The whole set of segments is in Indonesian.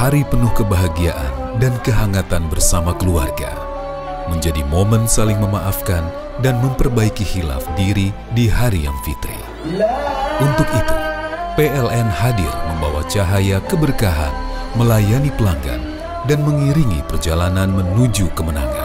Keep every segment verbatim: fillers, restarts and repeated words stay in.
hari penuh kebahagiaan dan kehangatan bersama keluarga, menjadi momen saling memaafkan dan memperbaiki khilaf diri di hari yang fitri. Untuk itu, P L N hadir membawa cahaya keberkahan, melayani pelanggan, dan mengiringi perjalanan menuju kemenangan.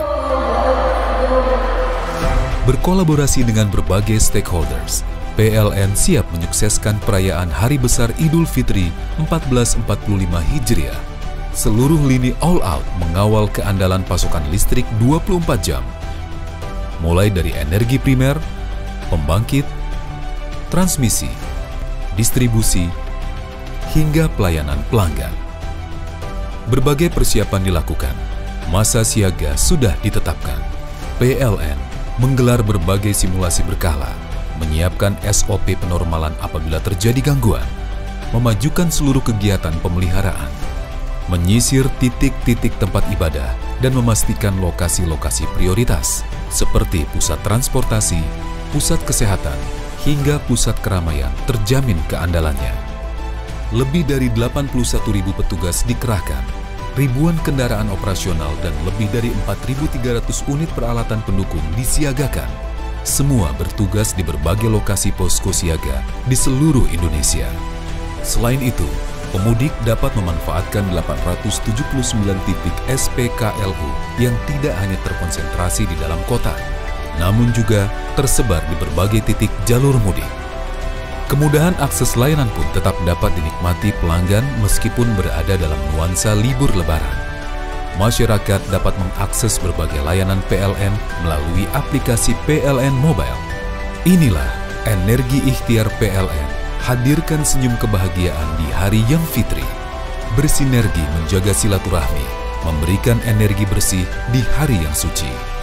Berkolaborasi dengan berbagai stakeholders, P L N siap menyukseskan perayaan Hari Besar Idul Fitri seribu empat ratus empat puluh lima Hijriah. Seluruh lini all out mengawal keandalan pasokan listrik dua puluh empat jam, mulai dari energi primer, pembangkit, transmisi, distribusi, hingga pelayanan pelanggan. Berbagai persiapan dilakukan, masa siaga sudah ditetapkan. P L N menggelar berbagai simulasi berkala, menyiapkan S O P penormalan apabila terjadi gangguan, memajukan seluruh kegiatan pemeliharaan, menyisir titik-titik tempat ibadah, dan memastikan lokasi-lokasi prioritas seperti pusat transportasi, pusat kesehatan, hingga pusat keramaian terjamin keandalannya. Lebih dari delapan puluh satu ribu petugas dikerahkan, ribuan kendaraan operasional dan lebih dari empat ribu tiga ratus unit peralatan pendukung disiagakan. Semua bertugas di berbagai lokasi posko siaga di seluruh Indonesia. Selain itu, pemudik dapat memanfaatkan delapan ratus tujuh puluh sembilan titik S P K L U yang tidak hanya terkonsentrasi di dalam kota, namun juga tersebar di berbagai titik jalur mudik. Kemudahan akses layanan pun tetap dapat dinikmati pelanggan meskipun berada dalam nuansa libur lebaran. Masyarakat dapat mengakses berbagai layanan P L N melalui aplikasi P L N Mobile. Inilah energi ikhtiar P L N, hadirkan senyum kebahagiaan di hari yang fitri. Bersinergi menjaga silaturahmi, memberikan energi bersih di hari yang suci.